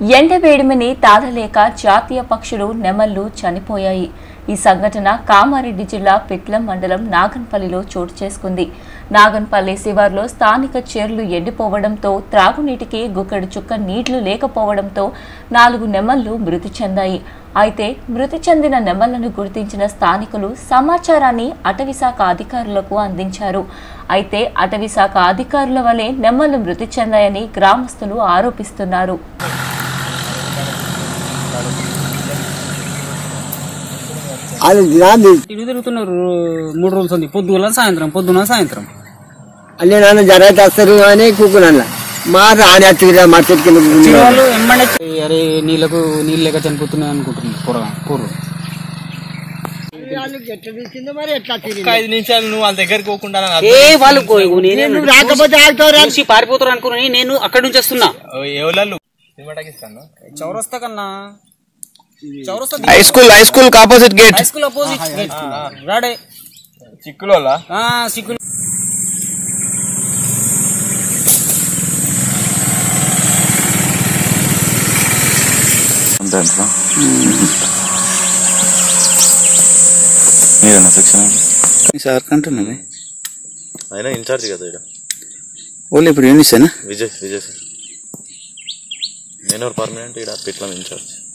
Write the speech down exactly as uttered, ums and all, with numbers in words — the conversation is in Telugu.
ఎండవేడిమిని తాళలేక జాతీయ పక్షులు నెమళ్లు చనిపోయాయి. ఈ సంఘటన కామారెడ్డి జిల్లా పిట్లం మండలం నాగన్పల్లిలో చోటు చేసుకుంది. నాగన్పల్లి శివార్లో స్థానిక చెర్లు ఎండిపోవడంతో త్రాగునీటికి గుక్కడి చుక్క నీళ్లు లేకపోవడంతో నాలుగు నెమళ్లు మృతి చెందాయి. అయితే మృతి చెందిన నెమళ్లను గుర్తించిన స్థానికులు సమాచారాన్ని అటవీశాఖ అధికారులకు అందించారు. అయితే అటవీశాఖ అధికారుల వలె నెమళ్లు మృతి చెందాయని గ్రామస్తులు ఆరోపిస్తున్నారు. తిరుగుతున్నారు మూడు రోజులు ఉంది. పొద్దున సాయంత్రం పొద్దున సాయంత్రం అల్లే నాన్న జరైతే వస్తారు అని కూకున్నా మా రాని అత్తిరా మా చెట్టు వాళ్ళు ఎమ్మండే అరే నీళ్ళకు నీళ్ళు లేక చనిపోతున్నాయి అనుకుంటున్నారు. కూర కూర ఐదు నిమిషాలు నువ్వు వాళ్ళ దగ్గరికి పోకుండా రాకపోతే పారిపోతారు అనుకుని నేను అక్కడి నుంచి వస్తున్నా. చౌరస్తా కన్నా high school high school opposite gate high school opposite gate రాడే చిక్కులో చిక్కులు మీరేనా సెక్షన్ సార్ కంటున్నది ఆయన ఇన్ఛార్జ్ కదా ఇక్కడ ఓన్లీ ఇప్పుడు ఏం ఇస్తానా విజయ్ విజయ్ సార్ నేను పర్మనెంట్ ఇక్కడ పిట్లం ఇన్ఛార్జ్.